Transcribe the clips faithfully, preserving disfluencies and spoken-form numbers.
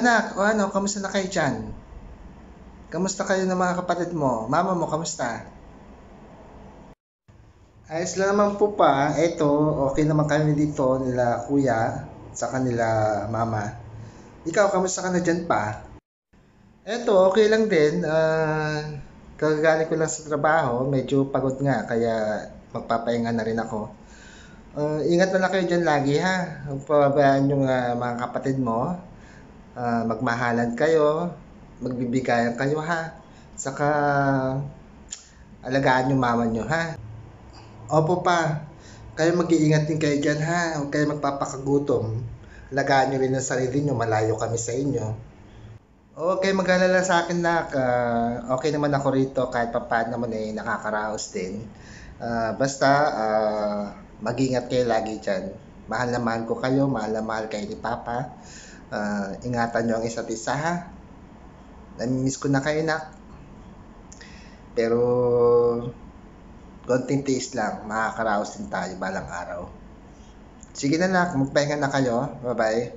anak, o ano, kamusta na kayo dyan? Kamusta kayo ng mga kapatid mo? Mama mo, kamusta? Ayos lang naman po pa. Eto, okay naman kami dito nila kuya sa kanila mama. Ikaw, kamusta ka na dyan pa? Eto, okay lang din. Ah, kagagaling ko lang sa trabaho. Medyo pagod nga, kaya magpapahinga na rin ako. Ah, ingat na lang kayo dyan lagi ha. Huwag pababayaan yung ah, mga kapatid mo. Ah, magmahalan kayo. Magbibigayan kayo ha. Saka alagaan yung mama nyo ha. Opo pa, kayo mag-iingat din kayo dyan ha. Huwag kayo magpapakagutom. Alagaan nyo rin ang sarili nyo. Malayo kami sa inyo. Okay, mag-alala sa akin na okay naman ako rito kahit papaano naman eh nakakaraos din. Ah, basta ah, mag-ingat kayo lagi dyan. Mahal na mahal ko kayo, mahal na mahal kayo ni Papa. Ah, ingatan nyo ang isa't isa ha. Namimiss ko na kayo nak. Pero konting tiis lang, makakaraos din tayo balang araw. Sige na nak, magpahinga na kayo. Bye-bye.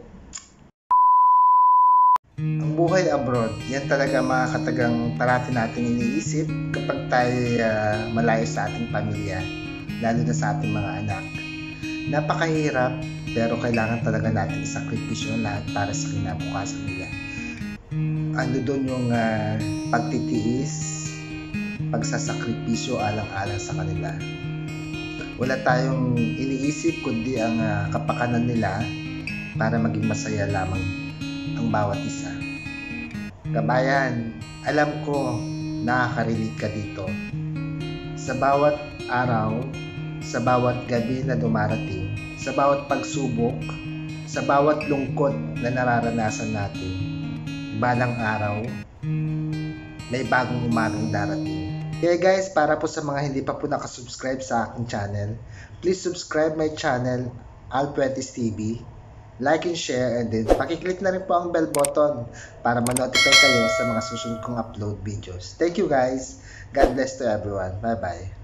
Ang buhay abroad, yan talaga mga katagang parati natin iniisip kapag tayo uh, malayo sa ating pamilya, lalo na sa ating mga anak. Napakahirap, pero kailangan talaga natin isakripisyo lahat para sa kinabukasan nila. Ano doon yung uh, pagtitiis, pagsasakripisyo alang-alang sa kanila. Wala tayong iniisip kundi ang uh, kapakanan nila para maging masaya lamang ang bawat isa. Kabayan, alam ko nakaka-relate ka dito. Sa bawat araw, sa bawat gabi na dumarating, sa bawat pagsubok, sa bawat lungkot na nararanasan natin, balang araw, may bagong umagang darating. Kaya guys, para po sa mga hindi pa po nakasubscribe sa aking channel, please subscribe my channel, Alpuentes T V. Like and share, and then pakiclick na rin po ang bell button para ma-notify kayo sa mga susunod kong upload videos. Thank you guys. God bless to everyone. Bye bye.